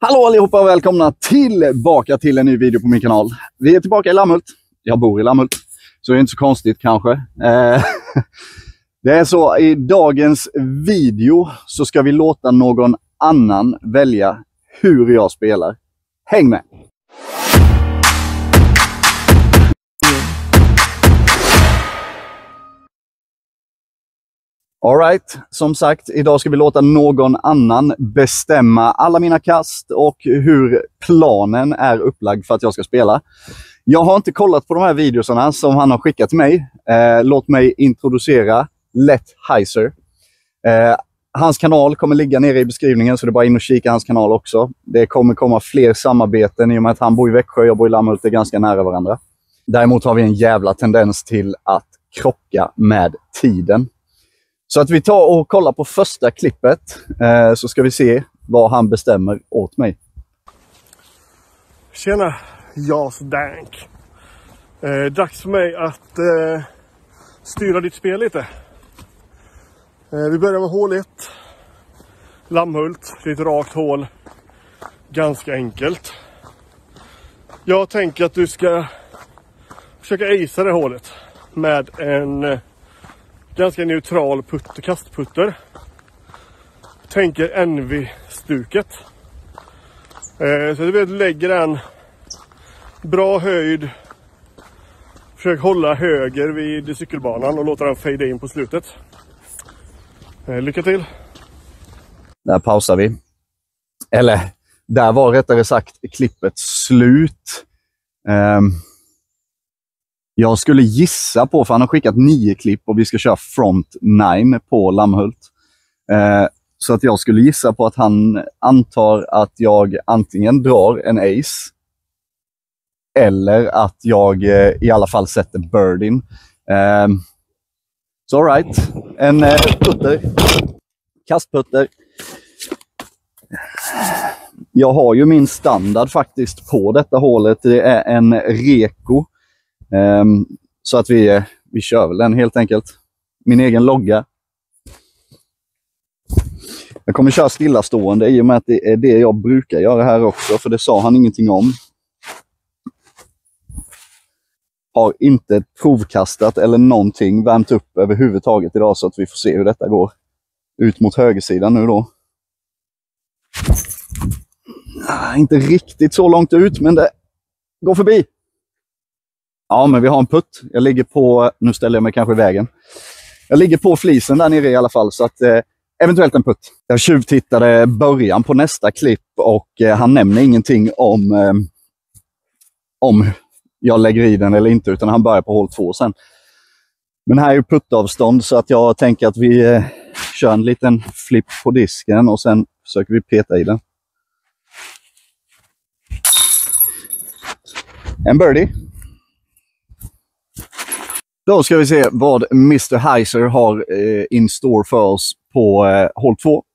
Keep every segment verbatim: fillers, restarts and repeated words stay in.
Hallå allihopa och välkomna tillbaka till en ny video på min kanal. Vi är tillbaka i Lammhult. Jag bor i Lammhult, så det är inte så konstigt kanske. Eh, det är så, i dagens video så ska vi låta någon annan välja hur jag spelar. Häng med! Alright, som sagt, idag ska vi låta någon annan bestämma alla mina kast och hur planen är upplagd för att jag ska spela. Jag har inte kollat på de här videorna som han har skickat till mig. Eh, låt mig introducera Let Heiser. Eh, hans kanal kommer ligga nere i beskrivningen, så det är bara in och kika hans kanal också. Det kommer komma fler samarbeten i och med att han bor i Växjö, jag bor i Lammhult, det är ganska nära varandra. Däremot har vi en jävla tendens till att krocka med tiden. Så att vi tar och kollar på första klippet eh, så ska vi se vad han bestämmer åt mig. Tjena, Jas Dank. Eh, dags för mig att eh, styra ditt spel lite. Eh, vi börjar med hål ett. Lammhult, det är ett rakt hål. Ganska enkelt. Jag tänker att du ska försöka acea det hålet med en eh, ganska neutral putter, kastputter. Tänker N V-stuket. Eh, så du lägger en bra höjd. Försök hålla höger vid cykelbanan och låta den fade in på slutet. Eh, lycka till! Där pausar vi. Eller, där var rättare sagt klippet slut. Um, jag skulle gissa på, för han har skickat nio klipp och vi ska köra front nine på Lammhult. Uh, så att jag skulle gissa på att han antar att jag antingen drar en ace eller att jag uh, i alla fall sätter bird in. Uh, så all right. En uh, putter. Kastputter. Jag har ju min standard faktiskt på detta hålet. Det är en Reko. Um, så att vi, vi kör väl den helt enkelt. Min egen logga. Jag kommer köra stillastående i och med att det är det jag brukar göra här också. För det sa han ingenting om. Har inte provkastat eller någonting värmt upp överhuvudtaget idag, så att vi får se hur detta går. Ut mot högersidan nu då. Ah, inte riktigt så långt ut, men det går förbi. Ja, men vi har en putt. Jag ligger på, nu ställer jag mig kanske i vägen. Jag ligger på flisen där nere i alla fall, så att eh, eventuellt en putt. Jag tjuvtittade början på nästa klipp och eh, han nämner ingenting om eh, om jag lägger i den eller inte, utan han börjar på hål två sen. Men här är ju puttavstånd, så att jag tänker att vi eh, kör en liten flip på disken och sen försöker vi peta i den. En birdie. Då ska vi se vad mister Heiser har eh, in store för oss på eh, hål två.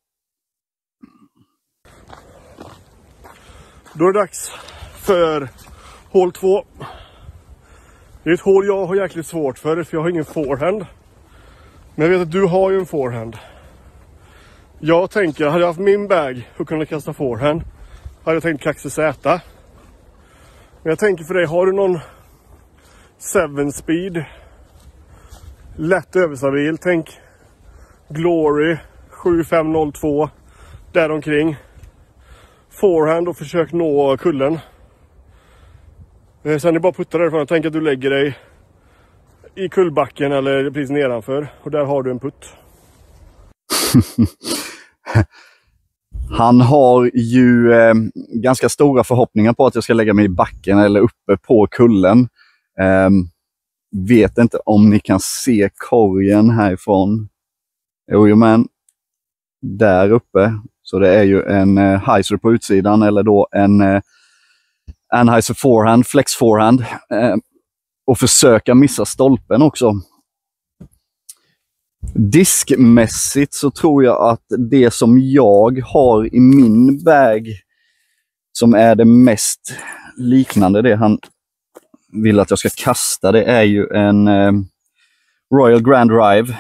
Då är det dags för hål två. Det är ett hål jag har jäkligt svårt för, för jag har ingen forehand. Men jag vet att du har ju en forehand. Jag tänker, hade jag haft min bag och kunna kasta forehand, hade jag tänkt kaxa Z. Men jag tänker för dig, har du någon seven speed, lätt överstabil, tänk Glory sju fem noll två där omkring. Forehand och försök nå kullen. Sen är det bara putta därifrån. Jag tänker att du lägger dig i kullbacken eller precis nedanför, och där har du en putt. Han har ju eh, ganska stora förhoppningar på att jag ska lägga mig i backen eller uppe på kullen. Eh, vet inte om ni kan se korgen härifrån. Jo, men där uppe. Så det är ju en eh, Heiser på utsidan, eller då en eh, Anheuser forehand, flex forehand. Eh, och försöka missa stolpen också. Diskmässigt så tror jag att det som jag har i min bag som är det mest liknande det han vill att jag ska kasta, det är ju en eh, Royal Grand Drive.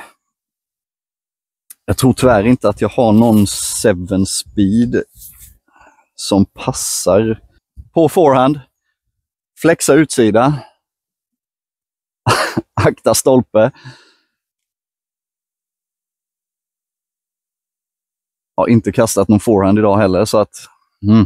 Jag tror tyvärr inte att jag har någon seven speed som passar på forehand. Flexa utsida. Akta stolpe. Har inte kastat någon forehand idag heller, så att... Mm.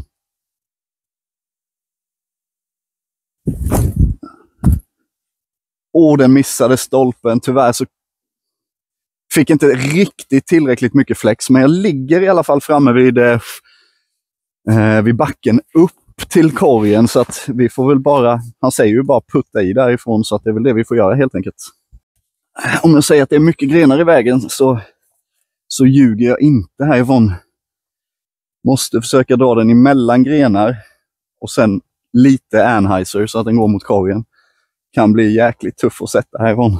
Och den missade stolpen. Tyvärr så fick inte riktigt tillräckligt mycket flex, men jag ligger i alla fall framme vid, eh, vid backen upp till korgen, så att vi får väl bara, han säger ju bara putta i därifrån, så att det är väl det vi får göra helt enkelt. Om jag säger att det är mycket grenar i vägen så, så ljuger jag inte härifrån. Måste försöka dra den emellan grenar och sen lite anhyzer så att den går mot korgen. Kan bli jäkligt tuff att sätta härifrån.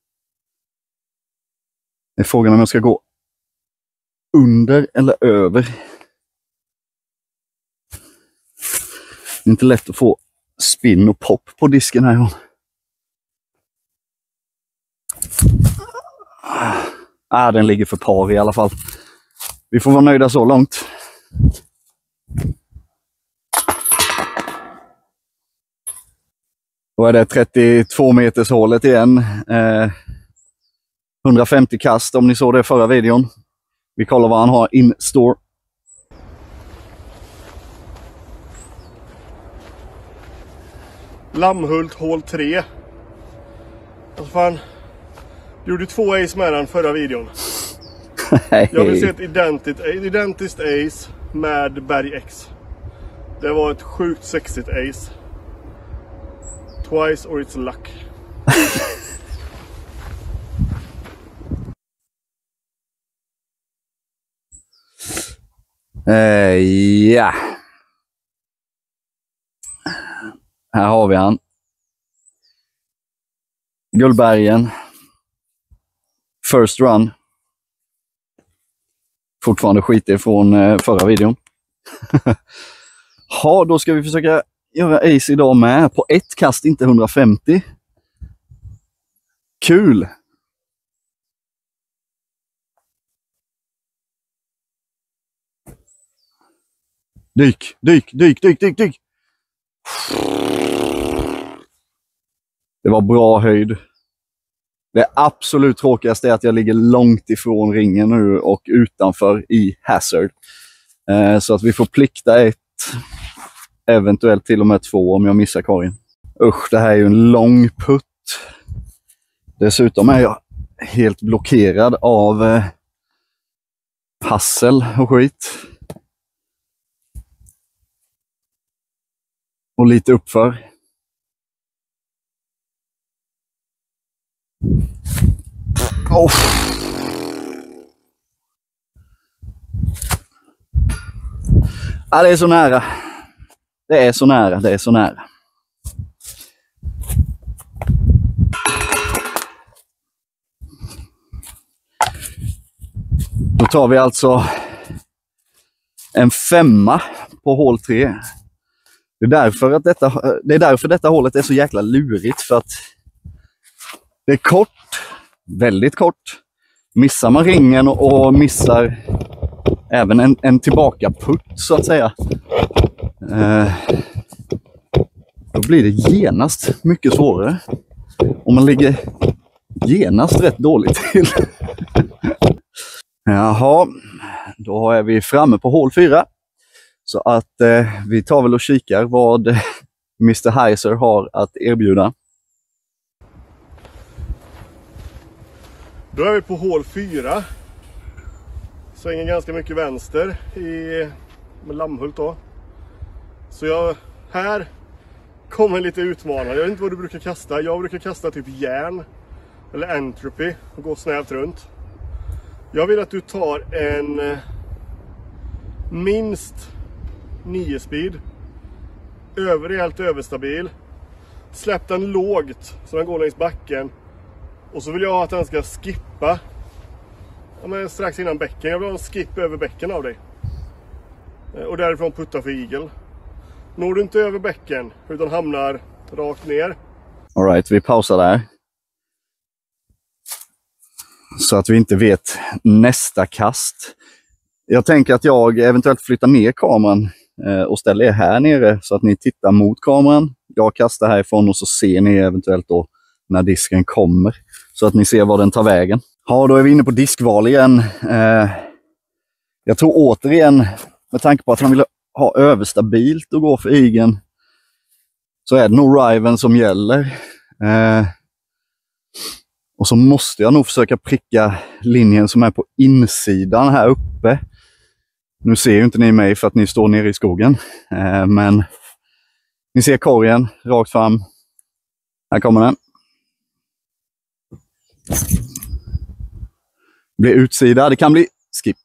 Det är frågan om jag ska gå under eller över. Det är inte lätt att få spin och pop på disken härifrån. Ah, den ligger för par i alla fall. Vi får vara nöjda så långt. Då är det trettiotvå meters hålet igen. Eh, hundrafemtio kast om ni såg det förra videon. Vi kollar vad han har in store. Lammhult hål tre. Alltså fan. Du gjorde två ace med den förra videon. Hey. Jag vill se ett identiskt, identiskt ace med berg X. Det var ett sjukt sexigt ace. Twice or it's luck. uh, ja. Här har vi han. Gullbergen. First run. Fortfarande skit ifrån eh, förra videon. Ja, då ska vi försöka göra ace idag med. På ett kast, inte hundrafemtio. Kul! Dyk, dyk, dyk, dyk, dyk, dyk! Det var bra höjd. Det absolut tråkigaste är att jag ligger långt ifrån ringen nu och utanför i hazard. Eh, så att vi får plikta ett, eventuellt till och med två om jag missar korgen. Usch, det här är ju en lång putt. Dessutom är jag helt blockerad av eh, hassel och skit. Och lite uppför. Oh. Ja, det är så nära. Det är så nära, det är så nära. Då tar vi alltså en femma på hål tre. Det är därför att detta, det är därför detta hålet är så jäkla lurigt, för att det är kort, väldigt kort. Missar man ringen och, och missar även en, en tillbaka putt så att säga. Eh, då blir det genast mycket svårare. Och man ligger genast rätt dåligt till. Jaha, då är vi framme på hål fyra. Så att eh, vi tar väl och kikar vad mister Heiser har att erbjuda. Då är vi på hål fyra. Svänger ganska mycket vänster i med Lammhult då. Så jag här kommer lite utmanande. Jag vet inte vad du brukar kasta. Jag brukar kasta typ järn eller entropy och gå snävt runt. Jag vill att du tar en minst nio speed. Över rejält överstabil. Släpp den lågt så den går längs backen. Och så vill jag att den ska skippa. Ja, men strax innan bäcken. Jag vill ha en skip över bäcken av dig. Och därifrån putta för eagle. Når du inte över bäcken utan hamnar rakt ner. All right, vi pausar där. Så att vi inte vet nästa kast. Jag tänker att jag eventuellt flyttar ner kameran eh, och ställ er här nere så att ni tittar mot kameran. Jag kastar härifrån och så ser ni eventuellt då när disken kommer. Så att ni ser var den tar vägen. Ja, då är vi inne på diskval igen. Eh, jag tror återigen, med tanke på att han vill ha överstabilt och gå för igen, så är det nog Riven som gäller. Eh, och så måste jag nog försöka pricka linjen som är på insidan här uppe. Nu ser ju inte ni mig för att ni står nere i skogen. Eh, men ni ser korgen rakt fram. Här kommer den. Blir utsida. Det kan bli skip.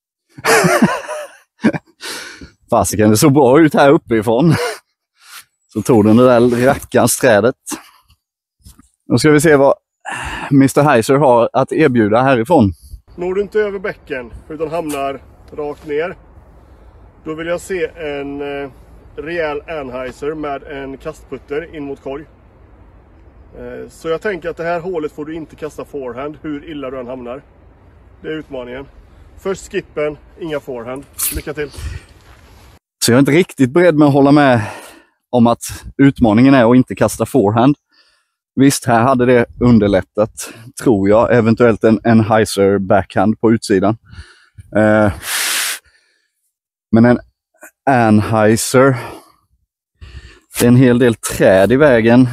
Fasiken, det såg bra ut här uppifrån. Så tog den det där rackans trädet. Nu ska vi se vad mister Heiser har att erbjuda härifrån. Når du inte över bäcken utan hamnar rakt ner, då vill jag se en eh, rejäl Anheuser med en kastputter in mot korg. Eh, så jag tänker att det här hålet får du inte kasta forehand hur illa du än hamnar. Det är utmaningen. Först skippen, inga forehand. Lycka till! Så jag är inte riktigt beredd med att hålla med om att utmaningen är att inte kasta forehand. Visst, här hade det underlättat, tror jag, eventuellt en, en Heiser backhand på utsidan. Eh, men en Anheuser, det är en hel del träd i vägen.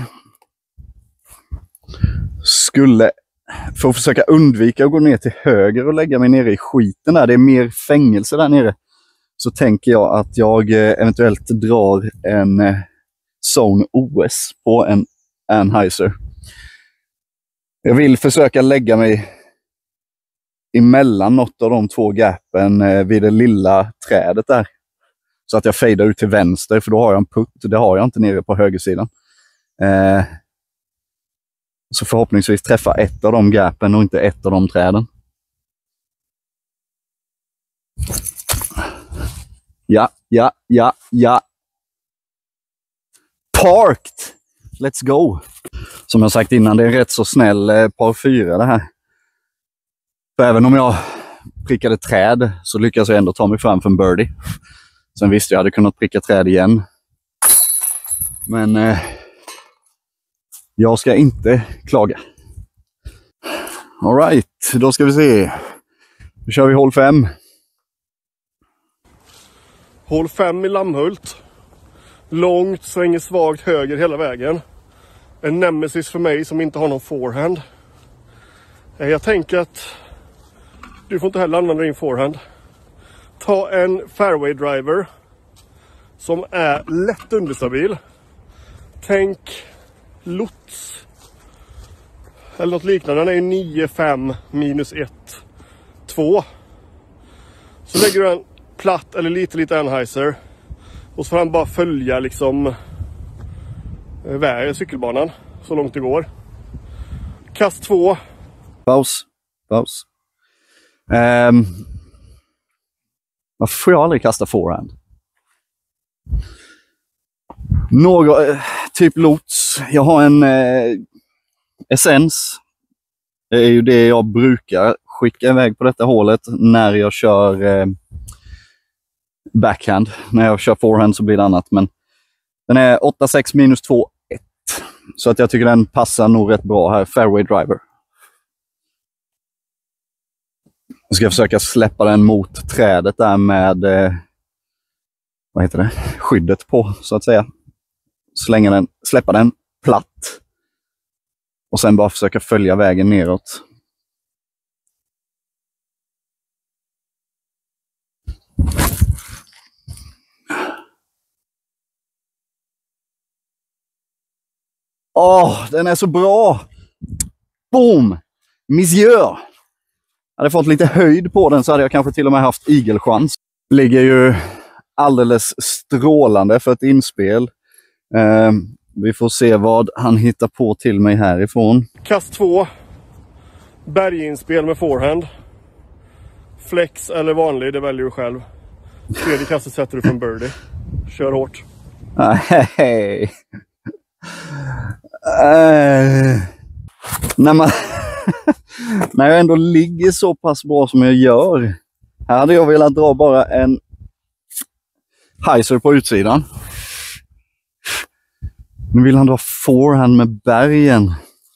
Skulle, för att försöka undvika att gå ner till höger och lägga mig nere i skiten där, det är mer fängelse där nere, så tänker jag att jag eventuellt drar en Zone O S på en Anheuser. Jag vill försöka lägga mig emellan något av de två gapen vid det lilla trädet där. Så att jag fejdar ut till vänster, för då har jag en putt. Det har jag inte nere på högersidan. Eh, så förhoppningsvis träffa ett av de gapen och inte ett av de träden. Ja, ja, ja, ja. Parked! Let's go! Som jag sagt innan, det är rätt så snäll eh, par fyra det här. För även om jag prickade träd så lyckas jag ändå ta mig fram för en birdie. Sen visste jag hade kunnat pricka träd igen. Men eh, jag ska inte klaga. All right, då ska vi se. Nu kör vi hål fem. Hål fem i Lammhult. Långt, svänger svagt höger hela vägen. En nemesis för mig som inte har någon forehand. Jag tänker att du får inte heller använda din forehand. Ta en fairway driver som är lätt understabil. Tänk Lots eller något liknande. Den är nio fem minus ett två. Så lägger du en platt eller lite lite Anheuser och så får han bara följa liksom vägen, cykelbanan så långt det går. Kast två. Paus. Paus. Um, varför får jag aldrig kasta forehand? Något, typ Lots. Jag har en eh, Essence. Det är ju det jag brukar skicka iväg på detta hålet när jag kör eh, backhand. När jag kör forehand så blir det annat. Men den är åtta sex minus två ett. Så att jag tycker den passar nog rätt bra här. Fairway driver. Jag ska försöka släppa den mot trädet där med eh, vad heter det? Skyddet på, så att säga. Slänga den, släppa den platt. Och sen bara försöka följa vägen neråt. Åh, oh, den är så bra! Boom! Monsieur! Hade jag fått lite höjd på den så hade jag kanske till och med haft igelchans. Ligger ju alldeles strålande för ett inspel. Eh, vi får se vad han hittar på till mig härifrån. Kast två. Berginspel med forehand. Flex eller vanlig, det väljer du själv. Tredje kastet sätter du för en birdie. Kör hårt. Nej. Uh, när, man när jag ändå ligger så pass bra som jag gör. Här hade jag velat dra bara en Heiser på utsidan. Nu vill han dra forehand med bergen.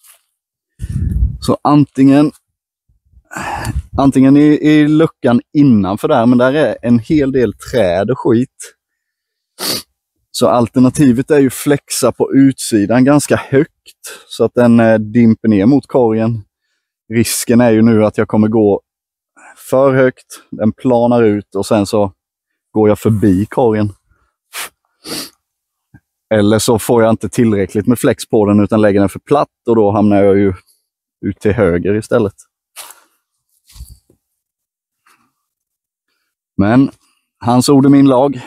Så antingen antingen i, i luckan innanför där, men där är en hel del träd och skit. Så alternativet är ju flexa på utsidan ganska högt så att den eh, dimper ner mot korgen. Risken är ju nu att jag kommer gå för högt, den planar ut och sen så går jag förbi korgen. Eller så får jag inte tillräckligt med flex på den utan lägger den för platt och då hamnar jag ju ut till höger istället. Men hans ord är min lag.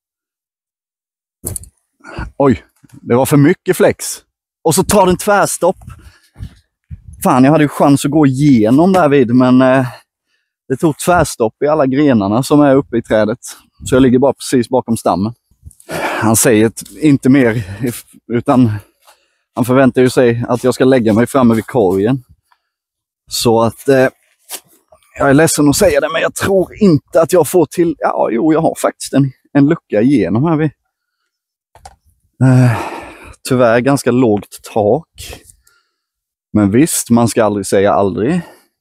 Oj, det var för mycket flex. Och så tar den tvärstopp. Fan, jag hade ju chans att gå igenom där vid, men eh, det tog tvärstopp i alla grenarna som är uppe i trädet. Så jag ligger bara precis bakom stammen. Han säger inte mer, utan han förväntar ju sig att jag ska lägga mig framme vid korgen. Så att eh, jag är ledsen att säga det, men jag tror inte att jag får till... Ja, jo, jag har faktiskt en, en lucka igenom här vid. Eh, tyvärr ganska lågt tak. Men visst, man ska aldrig säga aldrig.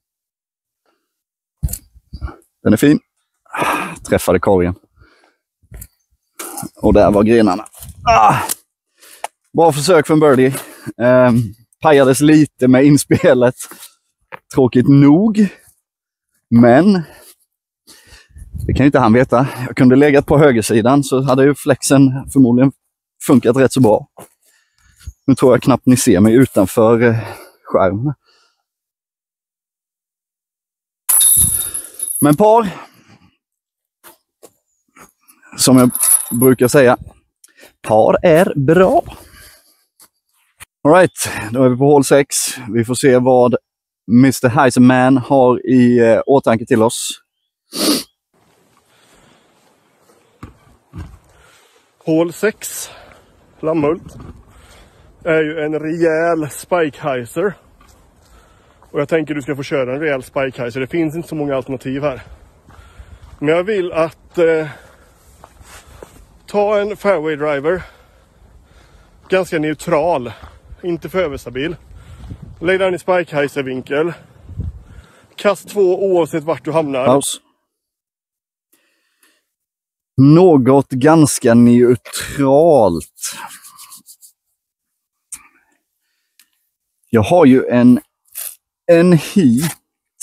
Den är fin. Träffade korgen. Och där var grenarna. Ah! Bra försök från birdie. Eh, pajades lite med inspelet. Tråkigt nog. Men det kan ju inte han veta. Jag kunde legat på högersidan så hade ju flexen förmodligen funkat rätt så bra. Nu tror jag knappt ni ser mig utanför eh, skärmen. Men par. Som jag brukar säga. Par är bra. All right, då är vi på hål sex. Vi får se vad mister Heiserman har i eh, åtanke till oss. Hål sex, Lammhult, är ju en rejäl Spike Heiser. Och jag tänker du ska få köra en rejäl Spike Heiser. Det finns inte så många alternativ här. Men jag vill att eh, ta en fairway driver. Ganska neutral. Inte för överstabil. Lägg den i Spike Heiser vinkel. Kast två oavsett vart du hamnar. Paus. Något ganska neutralt. Jag har ju en en hit.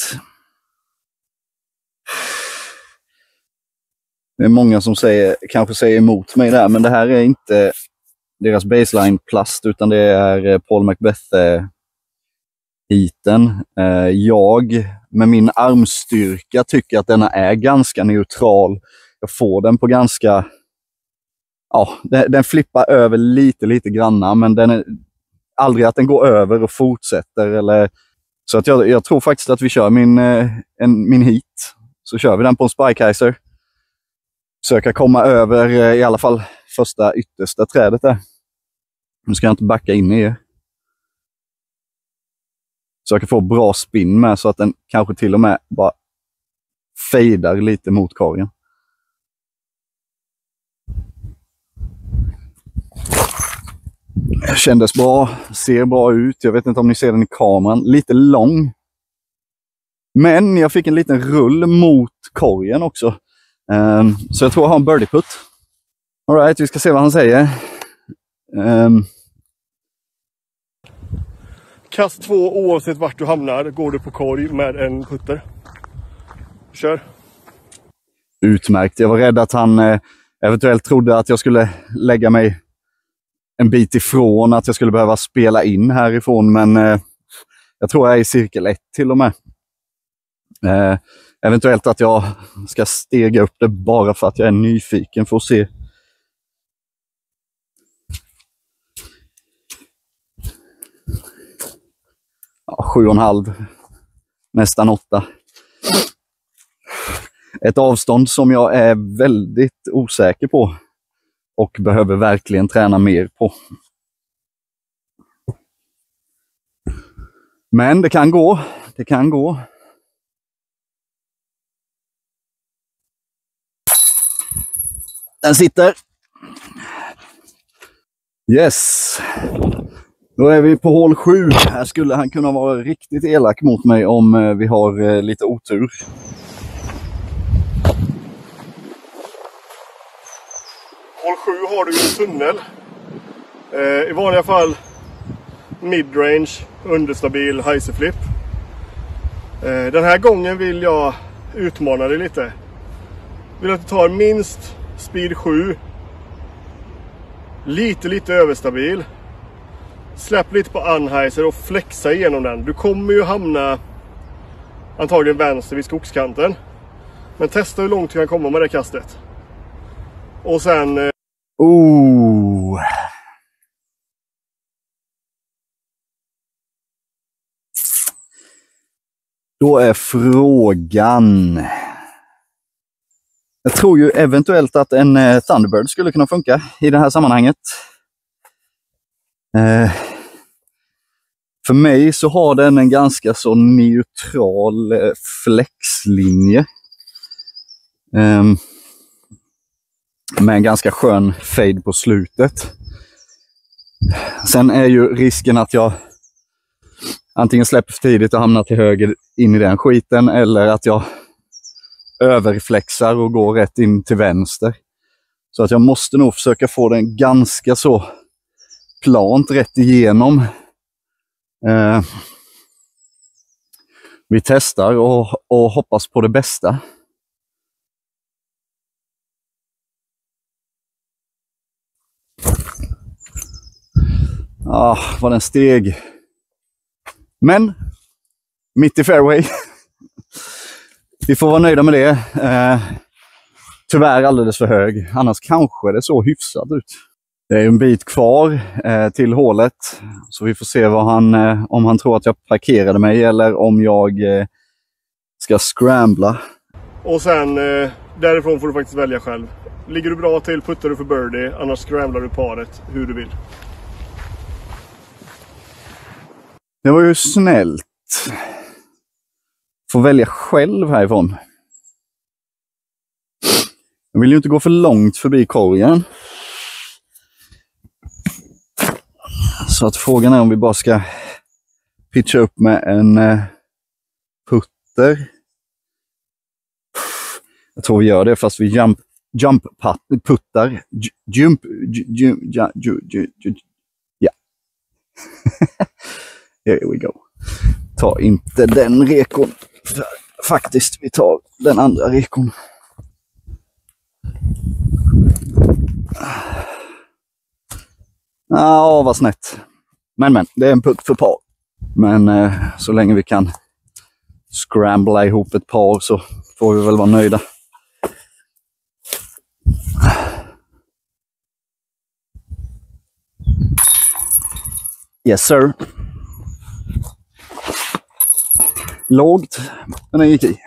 Det är många som säger, kanske säger emot mig där, men det här är inte deras baseline plast utan det är Paul Macbeth hiten. Jag med min armstyrka tycker att denna är ganska neutral. Jag får den på ganska... Ja, den, den flippar över lite, lite granna, men den är aldrig att den går över och fortsätter. Eller, så att jag, jag tror faktiskt att vi kör min, en, min hit. Så kör vi den på en Spike Heiser. Försöka komma över i alla fall första yttersta trädet där. Nu ska jag inte backa in i er. Försöka få bra spin med så att den kanske till och med bara fejdar lite mot korgen. Kändes bra, ser bra ut. Jag vet inte om ni ser den i kameran. Lite lång. Men jag fick en liten rull mot korgen också. Um, så jag tror jag har en birdie putt. All right, vi ska se vad han säger. Um. Kast två oavsett vart du hamnar. Går du på korg med en putter. Kör. Utmärkt. Jag var rädd att han eh, eventuellt trodde att jag skulle lägga mig en bit ifrån, att jag skulle behöva spela in härifrån, men eh, jag tror jag är i cirkel ett till och med. Eh, eventuellt att jag ska stega upp det bara för att jag är nyfiken för att se. Ja, sju och en halv, nästan åtta. Ett avstånd som jag är väldigt osäker på. Och behöver verkligen träna mer på. Men det kan gå. Det kan gå. Den sitter. Yes. Då är vi på hål sju. Här skulle han kunna vara riktigt elak mot mig om vi har lite otur. Hål sju har du en tunnel. Eh, I vanliga fall midrange, understabil, heiserflip. Eh, den här gången vill jag utmana dig lite. Vill att du tar minst speed sju. Lite, lite överstabil. Släpp lite på unheiser och flexa igenom den. Du kommer ju hamna antagligen vänster vid skogskanten. Men testa hur långt du kan komma med det kastet. Och sen... Eh... Oh. Då är frågan... Jag tror ju eventuellt att en eh, Thunderbird skulle kunna funka i det här sammanhanget. Eh, för mig så har den en ganska så neutral eh, flexlinje. Eh, med en ganska skön fade på slutet. Sen är ju risken att jag antingen släpper för tidigt och hamnar till höger in i den skiten, eller att jag överflexar och går rätt in till vänster. Så att jag måste nog försöka få den ganska så plant rätt igenom. Eh, vi testar och, och hoppas på det bästa. Ah, vad den steg. Men mitt i fairway. Vi får vara nöjda med det. Eh, tyvärr alldeles för hög. Annars kanske det så hyfsat ut. Det är en bit kvar eh, till hålet. Så vi får se vad han, eh, om han tror att jag parkerade mig eller om jag eh, ska scrambla. Och sen eh, därifrån får du faktiskt välja själv. Ligger du bra till puttar du för birdie. Annars scramblar du paret hur du vill. Det var ju snällt. Får välja själv härifrån. Jag vill ju inte gå för långt förbi korgen. Så att frågan är om vi bara ska pitcha upp med en eh, putter. Jag tror vi gör det fast vi jump, jump put, puttar. Jump, jump, jump, jump, jump. Ja. Here we go. Ta inte den rekon. Faktiskt, vi tar den andra rekon. Ja, vad snett. Men men, det är en putt för par. Men eh, så länge vi kan scrambla ihop ett par så får vi väl vara nöjda. Yes sir. Lågt, men den gick i.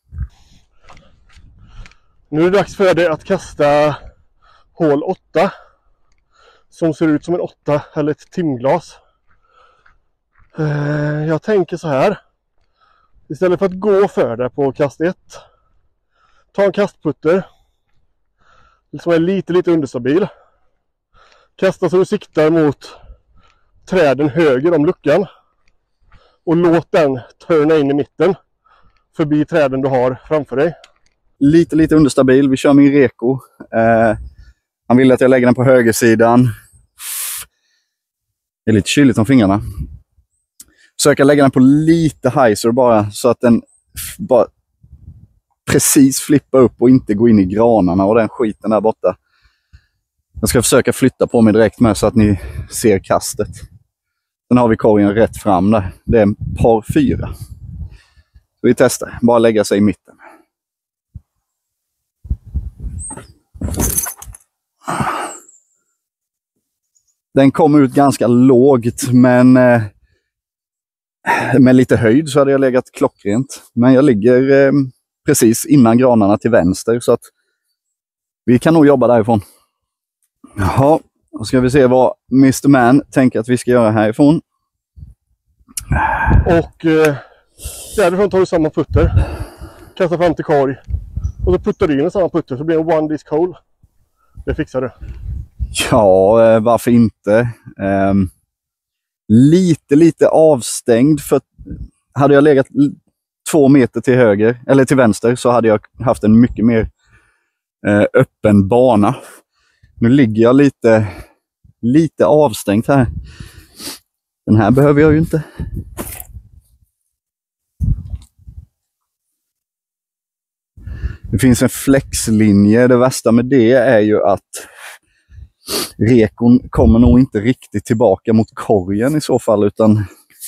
Nu är det dags för dig att kasta hål åtta. Som ser ut som en åtta eller ett timglas. Jag tänker så här. Istället för att gå för det på kast ett. Ta en kastputter. Som är lite lite understabil. Kasta så du siktar mot träden höger om luckan. Och låt den turna in i mitten. Förbi träden du har framför dig. Lite lite understabil. Vi kör min reko. Eh, han vill att jag lägger den på högersidan. Det är lite kyligt om fingrarna. Försöka lägga den på lite heiser bara. Så att den bara precis flippar upp och inte går in i granarna och den skiten där borta. Jag ska försöka flytta på mig direkt med så att ni ser kastet. Sen har vi korgen rätt fram där. Det är en par fyra. Så vi testar. Bara lägga sig i mitten. Den kom ut ganska lågt, men eh, med lite höjd så hade jag legat klockrent. Men jag ligger eh, precis innan granarna till vänster, så att vi kan nog jobba därifrån. Jaha, då ska vi se vad mister Man tänker att vi ska göra härifrån. Och eh, därifrån tar du samma putter. Kastar fram till korg. Och så puttar du in i samma putter så blir det en one disc hole. Det fixar du. Ja, varför inte? Um, lite, lite avstängd. För hade jag legat två meter till höger, eller till vänster, så hade jag haft en mycket mer uh, öppen bana. Nu ligger jag lite, lite avstängt här. Den här behöver jag ju inte. Det finns en flexlinje. Det värsta med det är ju att rekon kommer nog inte riktigt tillbaka mot korgen i så fall, utan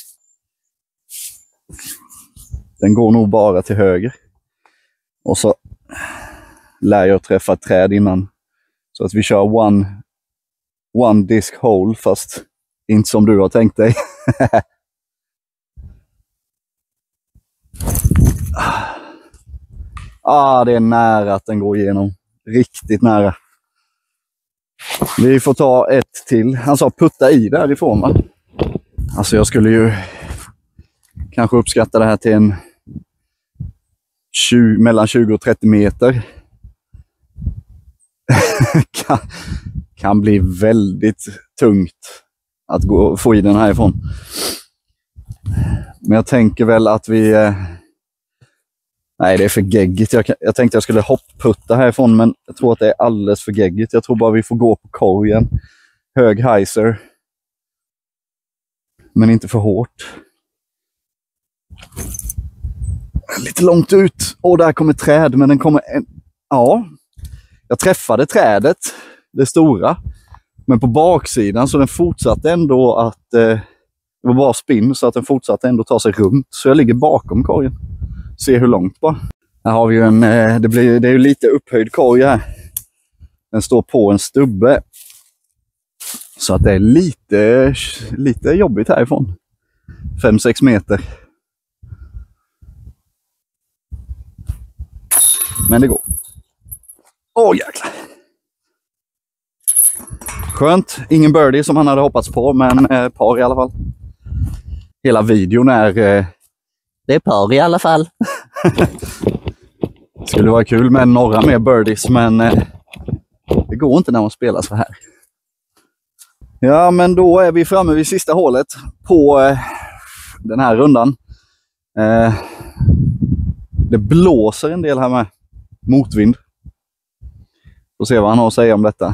den går nog bara till höger. Och så lär jag träffa ett träd innan. Så att vi kör one, one disc hole, fast inte som du har tänkt dig. Ah, det är nära att den går igenom. Riktigt nära. Vi får ta ett till. Han sa putta i därifrån, va? Alltså jag skulle ju kanske uppskatta det här till en tjugo, mellan tjugo och trettio meter. kan, kan bli väldigt tungt att gå, få i den härifrån. Men jag tänker väl att vi... Eh, nej, det är för geggigt. Jag, jag tänkte jag skulle hoppputta härifrån, men jag tror att det är alldeles för geggigt. Jag tror bara vi får gå på korgen. Hög heiser. Men inte för hårt. Lite långt ut. Åh, där kommer träd, men den kommer... En, ja, jag träffade trädet. Det stora. Men på baksidan, så den fortsatte ändå att... Eh, det var bara spinn, så att den fortsatte ändå ta sig runt. Så jag ligger bakom korgen. Se hur långt bara. Här har vi ju en, det, blir, det är ju lite upphöjd korg här. Den står på en stubbe. Så att det är lite, lite jobbigt härifrån. fem sex meter. Men det går. Åh jäklar. Skönt. Ingen birdie som han hade hoppats på, men eh, par i alla fall. Hela videon är... Eh, det är par i alla fall. Det skulle vara kul med några mer birdies, men eh, det går inte när man spelar så här. Ja, men då är vi framme vid sista hålet på eh, den här rundan. Eh, det blåser en del här med motvind. Får se vad han har att säga om detta.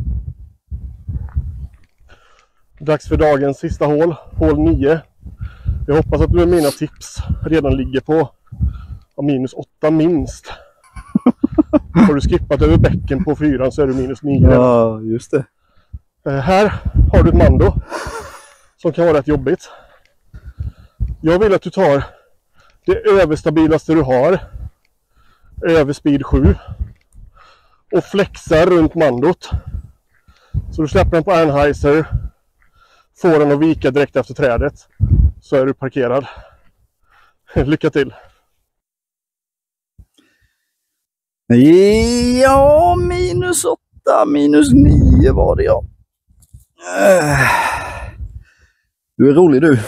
Dags för dagens sista hål, hål nio. Jag hoppas att du med mina tips redan ligger på minus åtta minst. Har du skippat över bäcken på fyran så är du minus nio. Ja, just det. Eh, här har du ett mando som kan vara rätt jobbigt. Jag vill att du tar det överstabilaste du har, över speed sju, och flexar runt mandot. Så du släpper den på Anheuser, får den att vika direkt efter trädet, så är du parkerad. Lycka till! Ja, minus åtta, minus nio var det, ja. Du är rolig, du.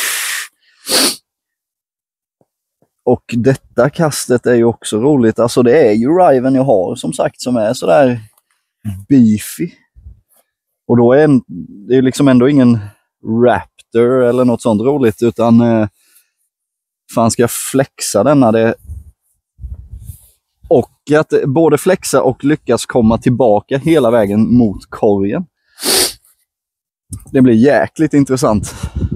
Och detta kastet är ju också roligt. Alltså det är ju Riven jag har, som sagt, som är sådär beefy. Och då är en, det är liksom ändå ingen Raptor eller något sånt roligt, utan eh, fan ska jag flexa denna det. Och att både flexa och lyckas komma tillbaka hela vägen mot korgen. Det blir jäkligt intressant.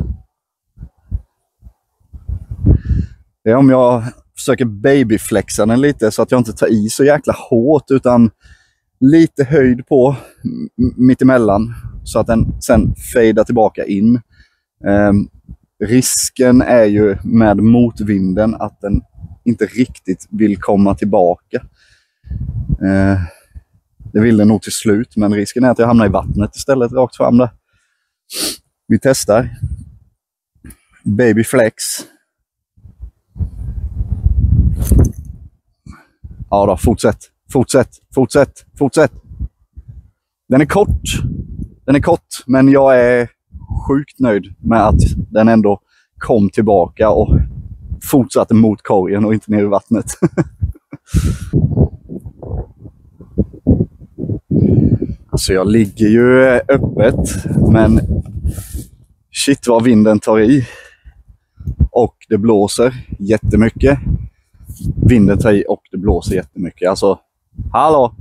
Det är om jag försöker babyflexa den lite så att jag inte tar i så jäkla hårt, utan lite höjd på mittemellan så att den sen fejdar tillbaka in. Eh, risken är ju med motvinden att den inte riktigt vill komma tillbaka. Eh, det vill den nog till slut, men risken är att jag hamnar i vattnet istället rakt fram där. Vi testar. Baby flex. Ja då, fortsätt. Fortsätt, fortsätt, fortsätt. Den är kort. Den är kort, men jag är sjukt nöjd med att den ändå kom tillbaka och fortsatte mot korgen och inte ner i vattnet. Alltså jag ligger ju öppet, men shit vad vinden tar i. Och det blåser jättemycket. Vinden tar i och det blåser jättemycket. Alltså, hallå!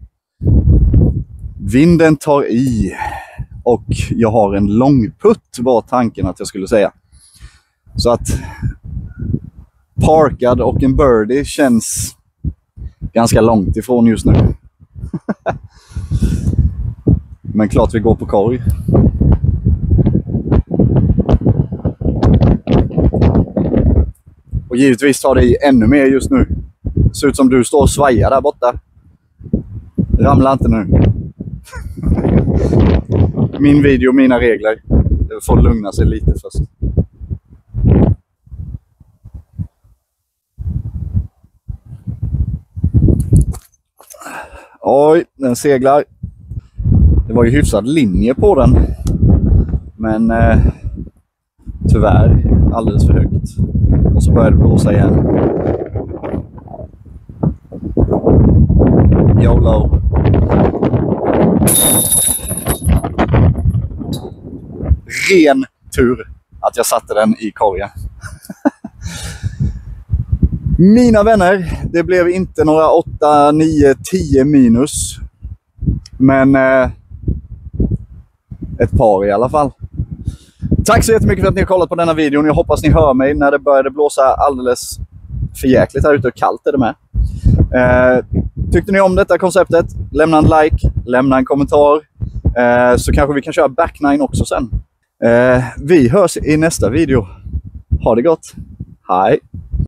Vinden tar i. Och jag har en långputt, var tanken att jag skulle säga. Så att parkad och en birdie känns ganska långt ifrån just nu. Men klart vi går på korg. Och givetvis tar det i ännu mer just nu. Det ser ut som du står och svajar där borta. Ramla inte nu. Min video, mina regler. Det får lugna sig lite först. Oj, den seglar. Det var ju hyfsad linje på den. Men eh, tyvärr alldeles för högt. Och så börjar det blåsa igen. YOLO. Ren tur att jag satte den i korgen. Mina vänner, det blev inte några åtta, nio, tio minus. Men eh, ett par i alla fall. Tack så jättemycket för att ni har kollat på denna videon. Jag hoppas ni hör mig när det började blåsa alldeles för jäkligt här ute, och kallt är det med. Eh, tyckte ni om detta konceptet? Lämna en like, lämna en kommentar. Eh, så kanske vi kan köra back nine också sen. Eh, vi hörs i nästa video. Ha det gott. Hej!